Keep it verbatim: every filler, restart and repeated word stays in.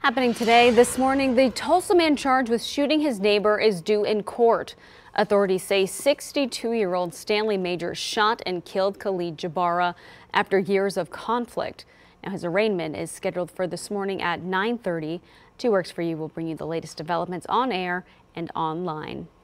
Happening today, this morning, the Tulsa man charged with shooting his neighbor is due in court. Authorities say sixty-two-year-old Stanley Major shot and killed Khalid Jabara after years of conflict. Now, his arraignment is scheduled for this morning at nine thirty. Two Works for You will bring you the latest developments on air and online.